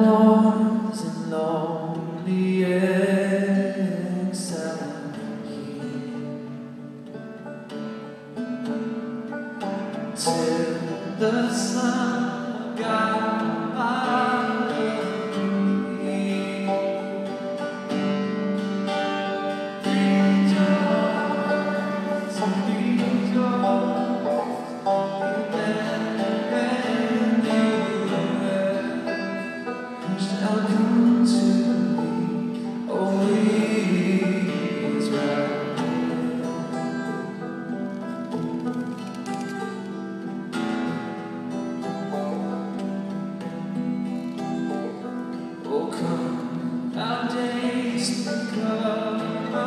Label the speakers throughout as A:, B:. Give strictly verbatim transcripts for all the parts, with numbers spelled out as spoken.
A: mourns in lonely exile here, till the sun of God Oh, come, our days become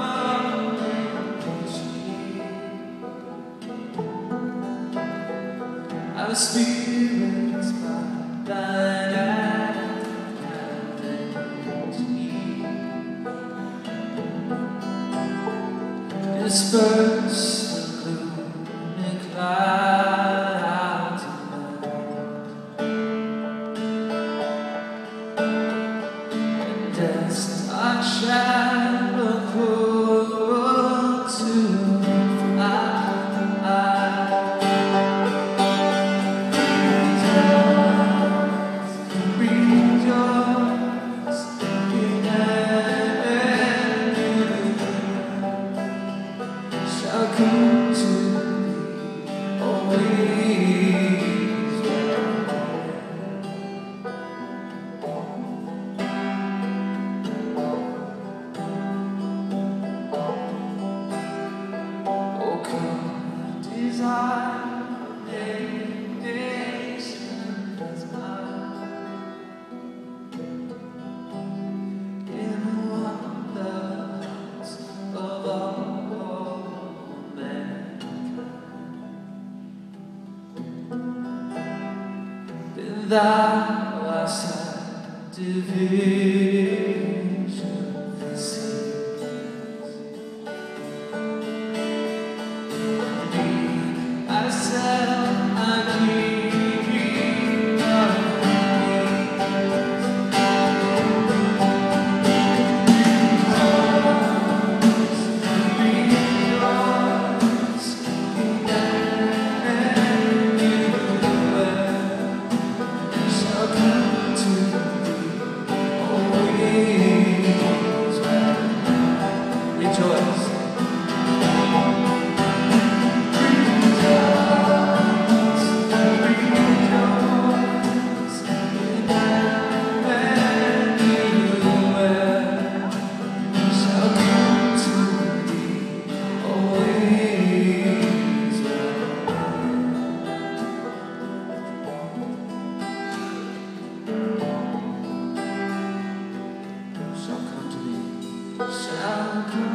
A: our spirits by thine hand disperse the gloomy clouds and dust our shadow cruel to fly. Shall come to thee always. Oh, come, desire nations mine in wonders of all. Thou hast had division cease. Me, myself, I keep of shall come